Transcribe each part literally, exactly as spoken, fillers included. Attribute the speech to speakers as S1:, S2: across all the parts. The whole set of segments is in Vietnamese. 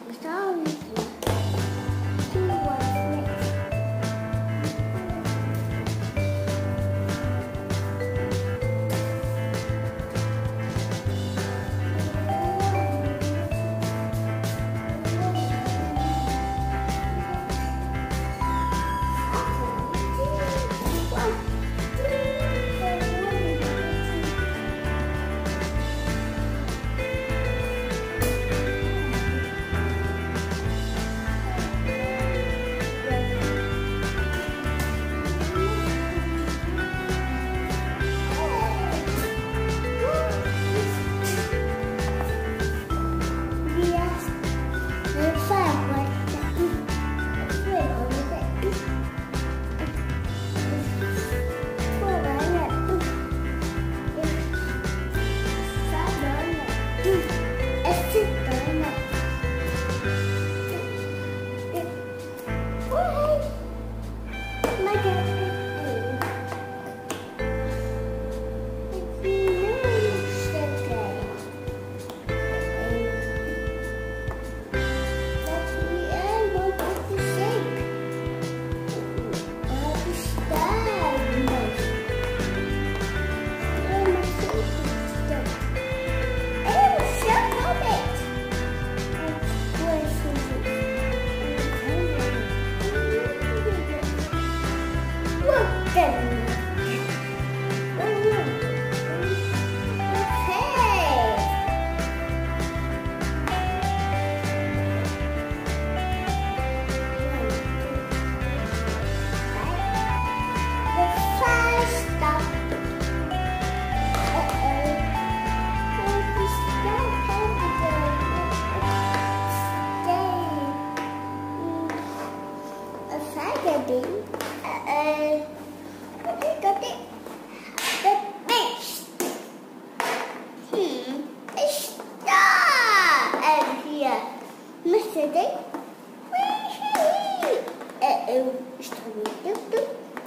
S1: Sorry. Two was next. Yesterday, eu estou muito.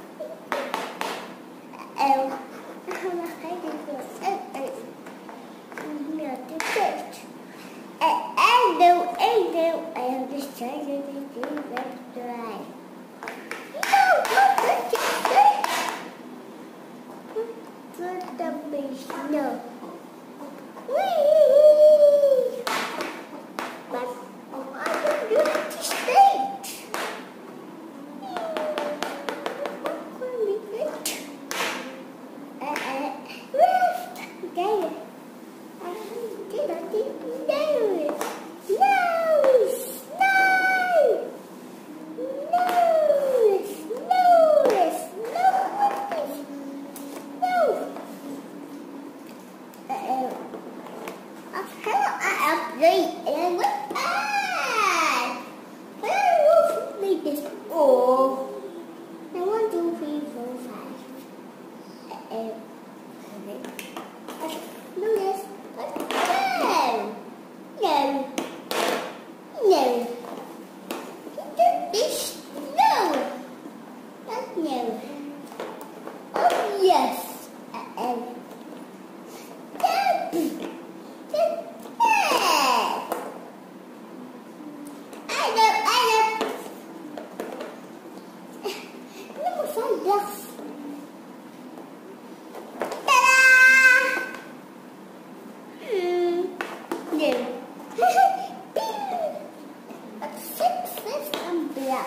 S1: Eu marquei de você. Meu Deus. É eu, eu, eu, eu deixei de dizer. Não, não, também não. Mas I don't do it state. Oh, I want to three, four, five. Uh, no, yes. No, no, no. This, no, not no. Oh yes. Uh, Yes. Ta-da! Hmm. No. Six, six, and black.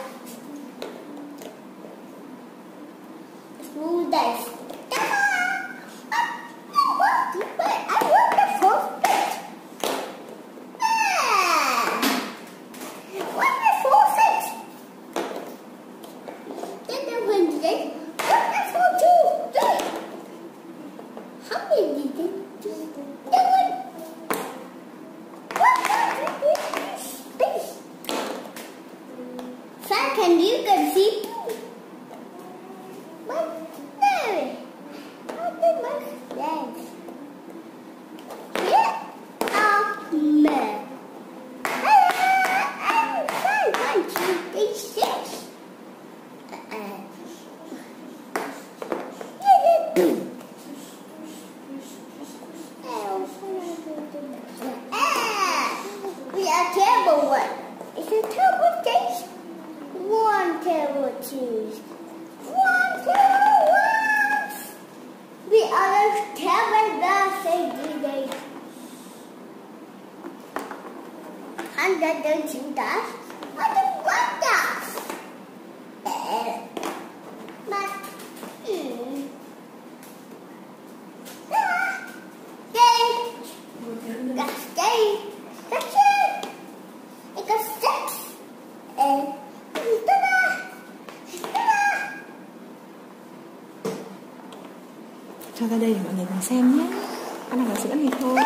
S1: Small dice. Ta-da! I want to play. I want the fourth bit. Ah! What's the four, six? Then the wind did. What the four, two, three? How many did it do? The one. What the space? Frank, and you can see. But no. How did my legs? Here are men. I'm five, one, two, three, six. We are terrible one. It's a terrible taste. One terrible cheese. One terrible one. The other terrible birthday day. Hundred and two dollars. I don't want that. But, hmm. Ah, day. That's day. That's it. It got six. And ta-da! Ta-da!
S2: Cho ra đây để mọi người cùng xem nhé. Ăn là sữa này thôi.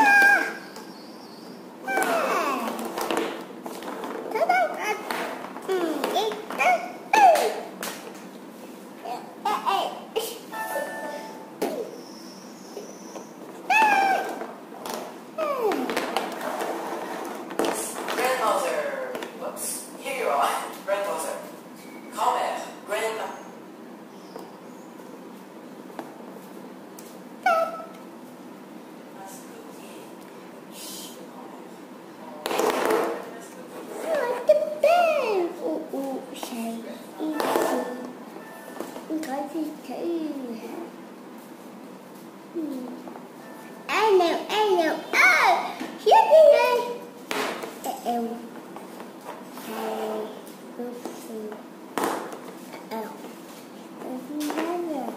S1: I know, I know. Oh, here we go. Uh-oh. Oh, oopsie. Uh-oh. Uh-oh.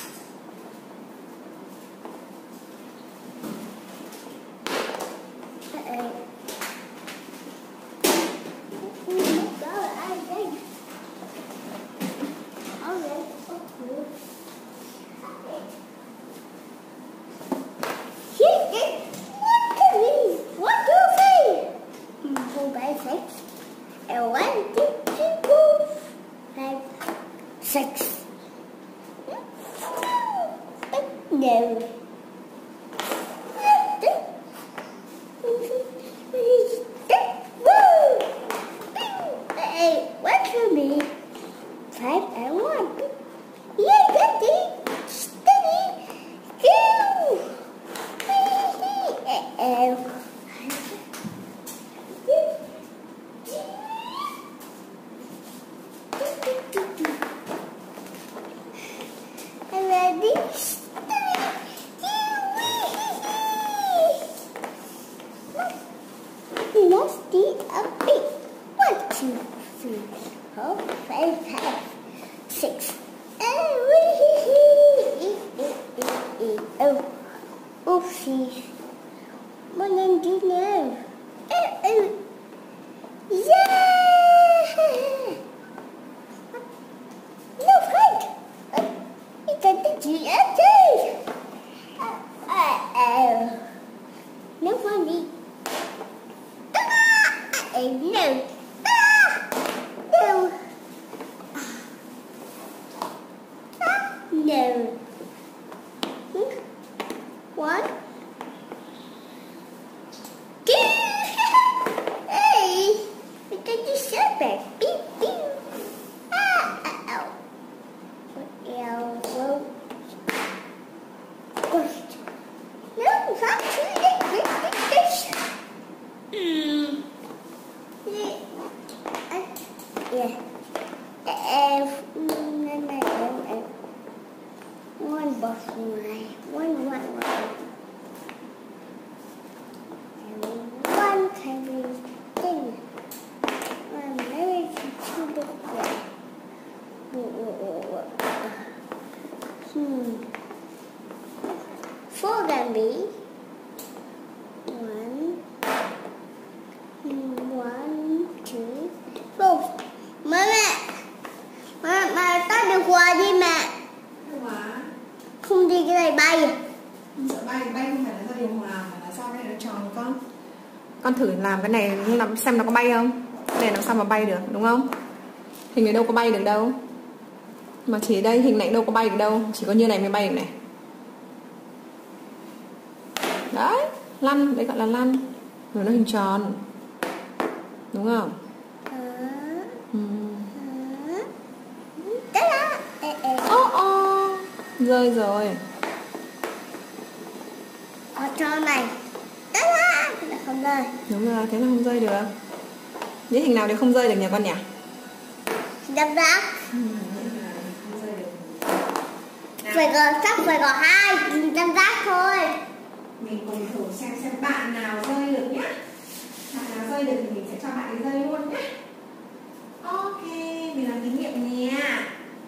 S1: Six. No. Hey, what's for me? Five and one. Yeah, got it. Steady. Go. Uh-oh. Ready? Nasty a bit. One, two, three, four, five, five, six. Oh, oopsie. What did I do now? Oh, oh. Yeah! No fight! It's a G F T! Uh-oh. No funny. Uh-oh, no. Uh, no. No. One. Two. Hey! What did you say back? Beep, beep. Ah, uh-oh. Elbow. First. No, not too late. This. Hmm. Yeah. F. One boss line. One, one, one. One tiny thing. One very cute little. Hmm. Four can be one, one, two, four. Mẹ mẹ, mẹ mẹ tắt điều hòa đi mẹ.
S2: Điều hòa?
S1: Không đi cái này bay.
S2: Không sợ bay, bay không phải là do điều hòa mà là do cái này nó tròn con. Con thử làm cái này làm xem nó có bay không? Cái này làm sao mà bay được, đúng không? Hình này đâu có bay được đâu. Mà chỉ đây hình này đâu có bay được đâu. Chỉ có như này mới bay được này. Đấy, lăn, đấy gọi là lăn. Rồi nó hình tròn. Đúng không? Ừ. Ô ô, rơi rồi.
S1: Ở chỗ này. Không rơi.
S2: Đúng rồi, thế là không rơi được. Những hình nào thì không rơi được nhỉ con nhỉ?
S1: Tam giác. Phải có chắc phải có hai tam giác thôi.
S2: Mình cùng thử xem xem bạn nào rơi được nhé. Bạn nào rơi được thì mình sẽ cho bạn ấy rơi luôn nhé. Ok, mình làm thí nghiệm nha.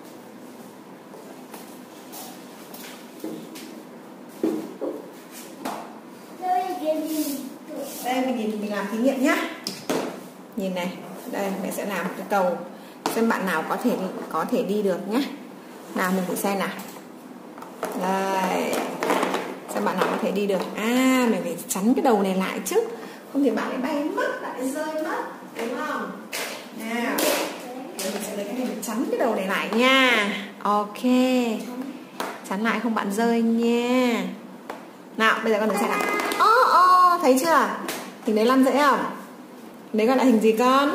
S2: Đây mình nhìn mình làm thí nghiệm nhá. Nhìn này, đây mẹ sẽ làm cái cầu xem bạn nào có thể có thể đi được nhé. Nào mình thử xem nào. Đây, xem bạn nào có thể đi được. À, mình phải chắn cái đầu này lại chứ, không thì bạn ấy bay mất, bạn ấy rơi mất, đúng không? Nào, mình sẽ lấy cái này để chắn cái đầu này lại nha. Ok, chắn lại không bạn rơi nha. Nào, bây giờ con thử xem nào. Ô ô, thấy chưa? Hình đấy lăn dễ không? Đấy gọi là hình gì con?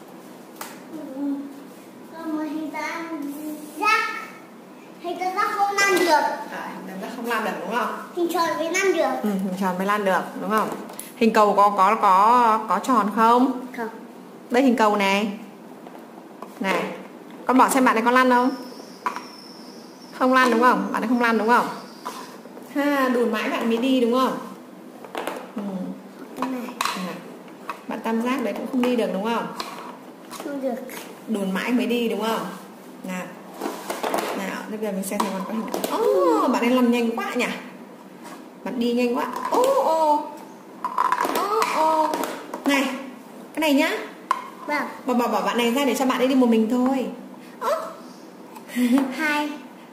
S1: Hình tam giác. Hình tam giác không lăn được.
S2: À, hình tam giác không lăn được đúng không?
S1: Hình tròn mới lăn được.
S2: Ừ, hình tròn mới lăn được đúng không? Hình cầu có có có có tròn không?
S1: Không.
S2: Đây hình cầu này. Này, con bỏ xem bạn này có lăn không? Không lăn đúng không? Bạn ấy không lăn đúng không? Ha, đùn mãi bạn mới đi đúng không? Ừ. Này. Bạn tam giác đấy cũng không đi được đúng không?
S1: Không được.
S2: Đùn mãi mới đi đúng không? Nào. Nào, bây giờ mình xem xem con có hình. Ô, oh, bạn ấy lăn nhanh quá nhỉ? Bạn đi nhanh quá. Ô ô. Ô ô. Này, cái này nhá.
S1: Vâng.
S2: Bỏ bỏ bỏ bạn này ra để cho bạn ấy đi một mình thôi. Ơ.
S1: Hai.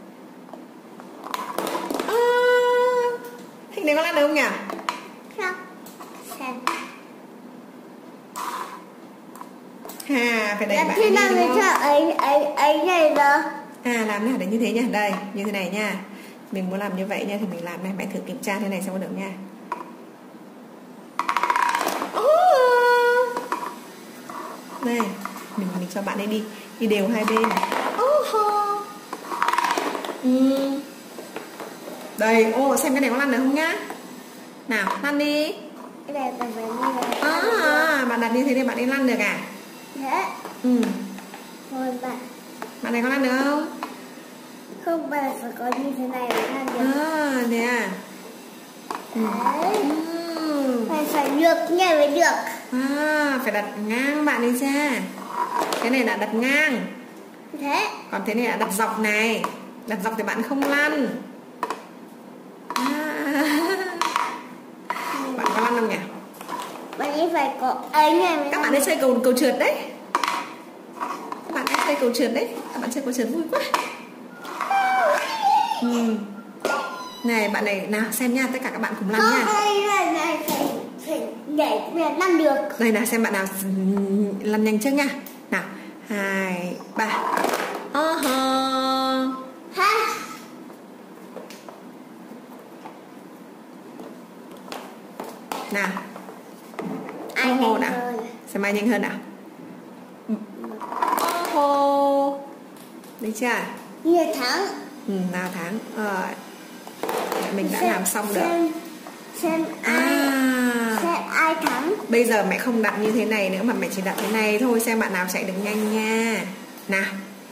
S2: À, hình này có lăn được không nhỉ?
S1: Không. Xem.
S2: À, phải đẩy bạn
S1: Thế
S2: ấy
S1: nào
S2: đi
S1: mới
S2: đúng
S1: cho
S2: không?
S1: ấy ấy ấy này đó.
S2: À, làm nào để như thế nhá. Đây, như thế này nha. Mình muốn làm như vậy nha thì mình làm này, mẹ thử kiểm tra thế này xem có được nha. Này, mình mình cho bạn ấy đi đi đều hai bên. Oh, ừ. Đây, ô xem cái này có lăn được không nhá. Nào, lăn đi.
S1: Cái này là phải như này.
S2: À, bạn đặt như thế thì bạn ấy lăn được à?
S1: Thế.
S2: Ừ.
S1: Rồi bạn.
S2: Bạn này có lăn được không?
S1: Không, bạn phải có như thế này để lăn được.
S2: À, thế à? Ừ.
S1: Đấy.
S2: Ừ.
S1: Phải phải được như mới được.
S2: À, phải đặt ngang bạn ấy ra. Cái này là đặt ngang.
S1: Thế.
S2: Còn thế này là đặt dọc này. Đặt dọc thì bạn không lăn. À. Bạn có lăn không nhỉ?
S1: Bạn ấy phải có ấy này mới.
S2: Các bạn ấy chơi cầu cầu trượt đấy. Các bạn ấy chơi cầu trượt đấy. Các bạn chơi cầu trượt vui quá. Ừ. Này bạn này nào xem nha, tất cả các bạn cùng lăn nha.
S1: Đây này này phải phải nhảy để lăn được.
S2: Đây nào xem bạn nào lăn nhanh trước nha. Nào, hai, ba. Oh oh.
S1: Ha.
S2: Nào.
S1: Ai
S2: Oh oh nào.
S1: hơn.
S2: Xem ai nhanh hơn nào. Oh oh. Đấy chưa?
S1: Như thắng.
S2: Ừ, nào thắng. Rồi. Mình đã
S1: Xem,
S2: làm xong được.
S1: Xem, xem ai
S2: À.
S1: xem ai thắng.
S2: Bây giờ mẹ không đặt như thế này nữa mà mẹ chỉ đặt thế này thôi, xem bạn nào chạy được nhanh nha. Nào.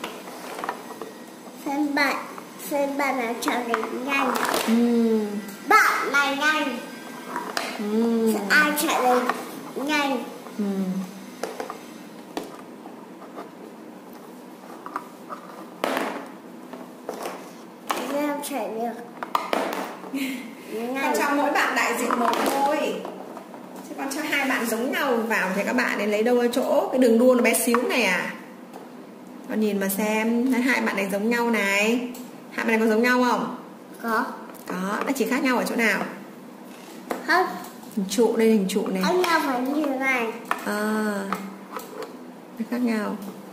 S1: Xem bạn xem bạn nào chạy được nhanh.
S2: Ừ.
S1: Bạn này nhanh.
S2: Ừ.
S1: Xem ai chạy được nhanh.
S2: Ừ.
S1: Xem chạy được
S2: Con cho mỗi bạn đại diện một thôi. Chứ con cho hai bạn giống nhau vào thì các bạn ấy lấy đâu ở chỗ cái đường đua nó bé xíu này à. Con nhìn mà xem, hai bạn này giống nhau này. Hai bạn này có giống nhau không?
S1: Có.
S2: Có, nó chỉ khác nhau ở chỗ nào?
S1: Không.
S2: Hình trụ, đây là hình trụ này.
S1: Anh nhau phải như thế này.
S2: À, nó khác nhau.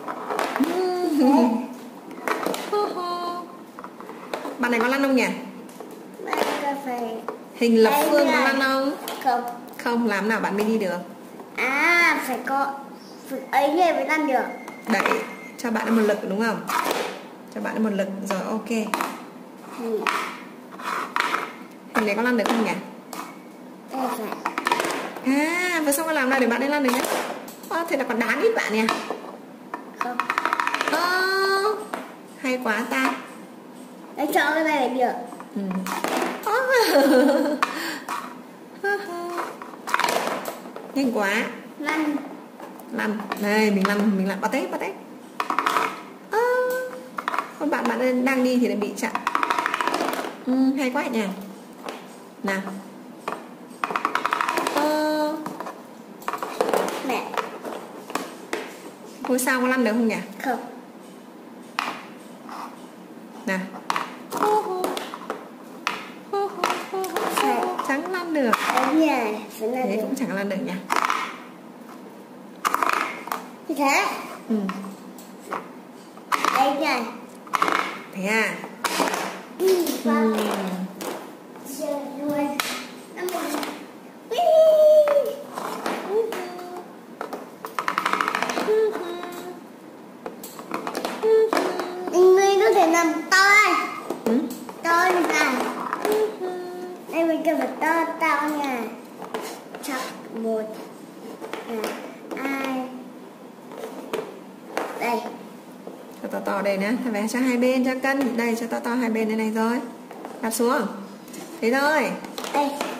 S2: Bạn này có lăn không nhỉ?
S1: Bạn có phải
S2: Hình lập
S1: Đây
S2: phương có
S1: này.
S2: lăn không?
S1: không.
S2: Không, làm nào bạn mới đi được.
S1: À phải có phải ấy nghề mới lăn được.
S2: Đẩy cho bạn ấy một lực đúng không? Cho bạn ấy một lực rồi ok.
S1: Ừ.
S2: Hình này có lăn được không nhỉ?
S1: Đây phải.
S2: À, và xong con làm nào để bạn ấy lăn được nhé. À, thế là còn đáng ít bạn nè.
S1: Không.
S2: À, hay quá ta.
S1: Để cho cái này được.
S2: Ừ. Nhanh quá.
S1: Lăn.
S2: Lăn. Đây mình lăn, mình lăn bắt tết bắt tết. À, con bạn bạn đang đi thì lại bị chặn. Ừ, hay quá nhỉ. Nào. Ờ...
S1: Mẹ.
S2: Ngôi sao có lăn được không nhỉ?
S1: Không.
S2: Nào. Chẳng lăn được.
S1: Đấy nhỉ, phải lăn
S2: Thế
S1: được.
S2: cũng chẳng lăn được nhỉ.
S1: Như thế.
S2: Ừ.
S1: Đấy nhỉ.
S2: Thế à?
S1: Ừ.
S2: Ừ.
S1: Giờ luôn. Năm một. Người có thể làm to đây.
S2: Ừ?
S1: To như này. Đây mình cần phải to to nha. Chắc một. Hai. Đây.
S2: Cho to to đây nè. Thầy vẽ cho hai bên cho cân. Đây cho to to hai bên đây này rồi. Đặt xuống. Thế thôi.
S1: Đây.